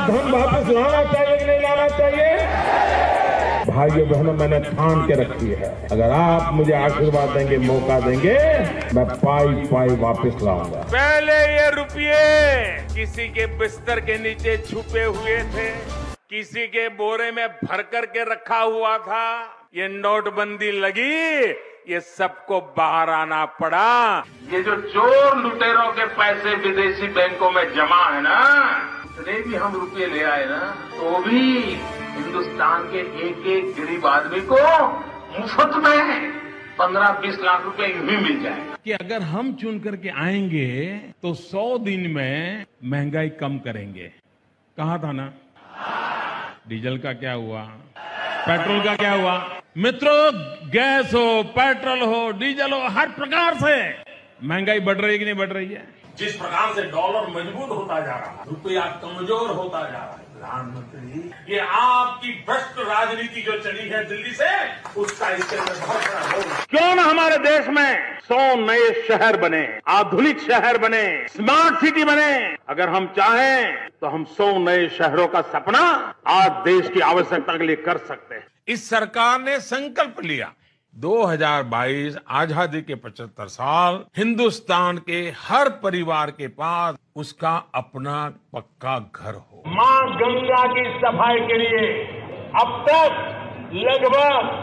धन वापस लाना चाहिए कि नहीं लाना चाहिए? भाइयों बहनों, मैंने ठान के रखी है, अगर आप मुझे आशीर्वाद देंगे, मौका देंगे, मैं पाई पाई वापस लाऊंगा। पहले ये रुपये किसी के बिस्तर के नीचे छुपे हुए थे, किसी के बोरे में भर करके रखा हुआ था। ये नोटबंदी लगी, ये सबको बाहर आना पड़ा। ये जो चोर लुटेरों के पैसे विदेशी बैंकों में जमा है ना, इतने भी हम रुपये ले आए ना, तो भी हिंदुस्तान के एक एक गरीब आदमी को मुफ्त में 15-20 लाख रुपए यूं ही मिल जाए। कि अगर हम चुन करके आएंगे तो 100 दिन में महंगाई कम करेंगे। कहा था ना? डीजल का क्या हुआ? पेट्रोल का क्या हुआ? मित्रों, गैस हो, पेट्रोल हो, डीजल हो, हर प्रकार से महंगाई बढ़ रही है कि नहीं बढ़ रही है? जिस प्रकार से डॉलर मजबूत होता जा रहा है, रुपया कमजोर होता जा रहा है, प्रधानमंत्री, ये आपकी भ्रष्ट राजनीति जो चली है दिल्ली से, उसका इससे बहुत बड़ा रोल। क्यों ना हमारे देश में 100 नए शहर बने, आधुनिक शहर बने, स्मार्ट सिटी बने। अगर हम चाहें तो हम 100 नए शहरों का सपना आज देश की आवश्यकता के लिए कर सकते हैं। इस सरकार ने संकल्प लिया 2022 आजादी के 75 साल, हिंदुस्तान के हर परिवार के पास उसका अपना पक्का घर हो। मां गंगा की सफाई के लिए अब तक लगभग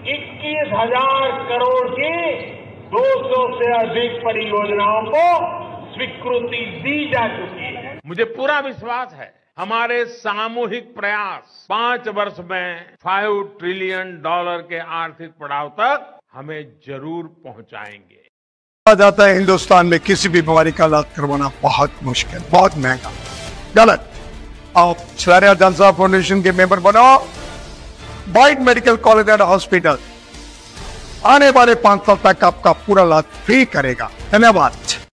21,000 करोड़ की 200 से अधिक परियोजनाओं को स्वीकृति दी जा चुकी है। मुझे पूरा विश्वास है हमारे सामूहिक प्रयास 5 वर्ष में $5 ट्रिलियन के आर्थिक पड़ाव तक हमें जरूर पहुंचाएंगे। कहा जाता है हिंदुस्तान में किसी भी बीमारी का इलाज करवाना बहुत मुश्किल, बहुत महंगा। गलत। आप शहरिया जनता फाउंडेशन के मेंबर बनो, बाइट मेडिकल कॉलेज एंड हॉस्पिटल आने वाले 5 साल तक आपका पूरा इलाज फ्री करेगा। धन्यवाद।